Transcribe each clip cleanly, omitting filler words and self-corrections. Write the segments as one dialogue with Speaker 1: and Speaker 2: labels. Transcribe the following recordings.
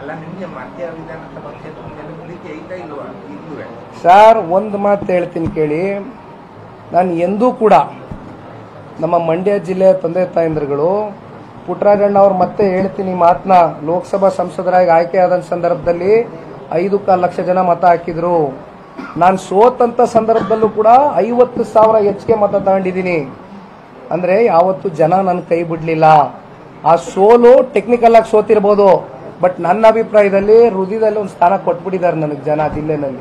Speaker 1: Sir, ಒಂದು ಮಾತು ಹೇಳ್ತೀನಿ ಕೇಳಿ. ನಾನು ಎಂದೂ ಕೂಡ ನಮ್ಮ ಮಂಡ್ಯ ಜಿಲ್ಲೆಯ ತಂದೆ ತಾಯಂದ್ರುಗಳು ಪುಟ್ಟರಾಜಣ್ಣ ಅವ್ರು ಮತ್ತೆ ಹೇಳ್ತೀನಿ ಮಾತನ್ನ, ಲೋಕಸಭಾ ಸಂಸದರಾಗಿ ಆಯ್ಕೆಯಾದ ಸಂದರ್ಭದಲ್ಲಿ 5.25 ಲಕ್ಷ ಜನ ಮತ ಹಾಕಿದ್ರು. ನಾನು ಸೋತಂತ ಸಂದರ್ಭದಲ್ಲೂ ಕೂಡ 50,000 ಹೆಚ್ಚಿಗೆ ಮತ ತಗೊಂಡಿದ್ದೀನಿ. ಅಂದ್ರೆ ಯಾವತ್ತು ಜನ ನನ್ನ ಕೈ ಬಿಡ್ಲಿಲ್ಲ. ಆ ಸೋಲು ಟೆಕ್ನಿಕಲ್ ಆಗಿ ಸೋತಿರ್ಬೋದು, ಬಟ್ ನನ್ನ ಅಭಿಪ್ರಾಯದಲ್ಲಿ ಹೃದಯದಲ್ಲಿ ಒಂದು ಸ್ಥಾನ ಕೊಟ್ಬಿಟ್ಟಿದ್ದಾರೆ ನನಗೆ ಜನ ಜಿಲ್ಲೆನಲ್ಲಿ.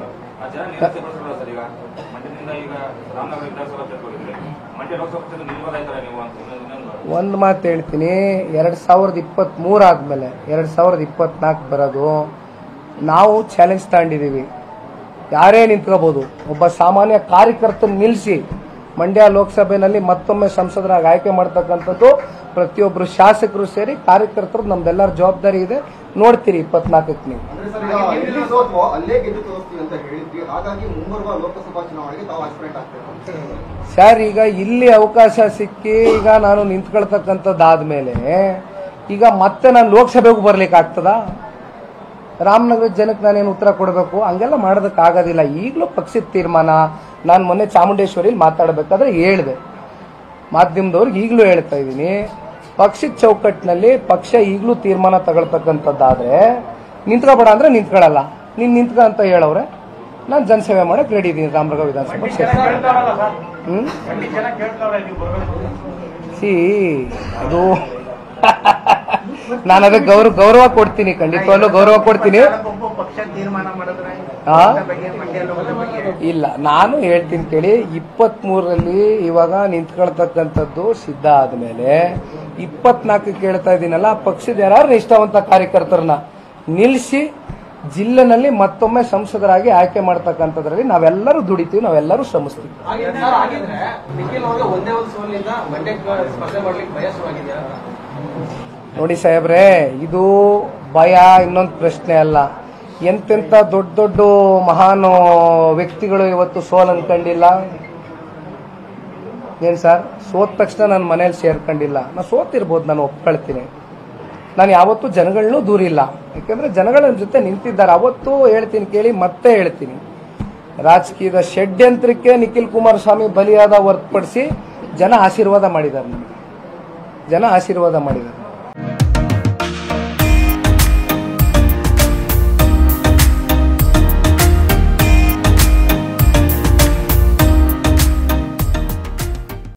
Speaker 1: ಒಂದು ಮಾತು ಹೇಳ್ತೀನಿ, 2023 ಆದ್ಮೇಲೆ 2024 ಬರೋದು ನಾವು ಚಾಲೆಂಜ್ ತಗೊಂಡಿದೀವಿ. ಯಾರೇ ನಿಂತ್ಕೋಬಹುದು, ಒಬ್ಬ ಸಾಮಾನ್ಯ ಕಾರ್ಯಕರ್ತನ ನಿಲ್ಲಿಸಿ ಮಂಡ್ಯ ಲೋಕಸಭೆಯಲ್ಲಿ ಮತ್ತೊಮ್ಮೆ ಸಂಸದರಾಗಿ ಆಯ್ಕೆ ಮಾಡ್ತಕ್ಕಂಥದ್ದು ಪ್ರತಿಯೊಬ್ಬರು ಶಾಸಕರು ಸೇರಿ ಕಾರ್ಯಕರ್ತರು ನಮ್ದೆಲ್ಲರ ಜವಾಬ್ದಾರಿ ಇದೆ. ನೋಡ್ತೀರಿ 24ಕ್ಕೆ ನೀವು. ಸರ್, ಈಗ ಇಲ್ಲಿ ಅವಕಾಶ ಸಿಕ್ಕಿ ಈಗ ನಾನು ನಿಂತ್ಕೊಳ್ತಕ್ಕಂಥದ್ದಾದ್ಮೇಲೆ ಈಗ ಮತ್ತೆ ನಾನು ಲೋಕಸಭೆಗೂ ಬರ್ಲಿಕ್ಕೆ ಆಗ್ತದಾ? ರಾಮನಗರದ ಜನಕ್ಕೆ ನಾನೇನು ಉತ್ತರ ಕೊಡಬೇಕು? ಹಂಗೆಲ್ಲ ಮಾಡೋದಕ್ಕಾಗೋದಿಲ್ಲ. ಈಗಲೂ ಪಕ್ಷದ ತೀರ್ಮಾನ. ನಾನು ಮೊನ್ನೆ ಚಾಮುಂಡೇಶ್ವರಿಲಿ ಮಾತಾಡಬೇಕಾದ್ರೆ ಹೇಳಿದೆ, ಮಾಧ್ಯಮದವ್ರಿಗೆ ಈಗಲೂ ಹೇಳ್ತಾ ಇದ್ದೀನಿ, ಪಕ್ಷದ ಚೌಕಟ್ಟಿನಲ್ಲಿ ಪಕ್ಷ ಈಗಲೂ ತೀರ್ಮಾನ ತಗೊಳ್ತಕ್ಕಂಥದ್ದಾದ್ರೆ ನಿಂತ್ಕೋಬೇಡ ಅಂದ್ರೆ ನಿಂತ್ಕೊಳ್ಳಲ್ಲ. ನೀನ್ ನಿಂತ್ಕ ಅಂತ ಹೇಳವ್ರೆ, ನಾನು ಜನಸೇವೆ ಮಾಡಕ್ ರೆಡಿ ಇದ್ದೀನಿ ರಾಮನಗರ ವಿಧಾನಸಭೆ ಕ್ಷೇತ್ರ. ಅದು ನಾನು ಅದಕ್ಕೆ ಗೌರವ ಕೊಡ್ತೀನಿ, ಖಂಡಿತವಾಗ್ಲೂ ಗೌರವ ಕೊಡ್ತೀನಿ. ಇಲ್ಲ, ನಾನು ಹೇಳ್ತೀನಿ ಕೇಳಿ, 23ರಲ್ಲಿ ಇವಾಗ ನಿಂತ್ಕೊಳ್ತಕ್ಕಂಥದ್ದು ಸಿದ್ಧ ಆದ್ಮೇಲೆ 24ಕ್ಕೆ ಕೇಳ್ತಾ ಇದ್ದೀನಲ್ಲ, ಪಕ್ಷದ ಯಾರು ನಿಷ್ಠಾವಂತ ಕಾರ್ಯಕರ್ತರನ್ನ ನಿಲ್ಲಿಸಿ ಜಿಲ್ಲೆನಲ್ಲಿ ಮತ್ತೊಮ್ಮೆ ಸಂಸದರಾಗಿ ಆಯ್ಕೆ ಮಾಡ್ತಕ್ಕಂಥದ್ರಲ್ಲಿ ನಾವೆಲ್ಲರೂ ದುಡಿತೀವಿ, ನಾವೆಲ್ಲರೂ ಶ್ರಮಿಸ್ತೀವಿ. ನೋಡಿ ಸಾಹೇಬ್ರೆ, ಇದು ಭಯ ಇನ್ನೊಂದು ಪ್ರಶ್ನೆ ಅಲ್ಲ. ಎಂತೆಂತ ದೊಡ್ಡ ದೊಡ್ಡ ಮಹಾನ್ ವ್ಯಕ್ತಿಗಳು ಇವತ್ತು ಸೋಲ್ ಅನ್ಕೊಂಡಿಲ್ಲ. ಏನ್ ಸರ್, ಸೋತ ತಕ್ಷಣ ನನ್ನ ಮನೇಲಿ ಸೇರ್ಕೊಂಡಿಲ್ಲ. ನಾನು ಸೋತಿರ್ಬೋದು, ನಾನು ಒಪ್ಕೊಳ್ತೀನಿ. ನಾನು ಯಾವತ್ತೂ ಜನಗಳನ್ನೂ ದೂರಿಲ್ಲ, ಯಾಕಂದ್ರೆ ಜನಗಳ ಜೊತೆ ನಿಂತಿದ್ದಾರೆ. ಅವತ್ತು ಹೇಳ್ತೀನಿ ಕೇಳಿ, ಮತ್ತೆ ಹೇಳ್ತೀನಿ, ರಾಜಕೀಯದ ಷಡ್ಯಂತ್ರಕ್ಕೆ ನಿಖಿಲ್ ಕುಮಾರಸ್ವಾಮಿ ಬಲಿಯಾದ ಹೊರತುಪಡಿಸಿ ಜನ ಆಶೀರ್ವಾದ ಮಾಡಿದ್ದಾರೆ. ನನಗೆ ಜನ ಆಶೀರ್ವಾದ ಮಾಡಿದ್ದಾರೆ.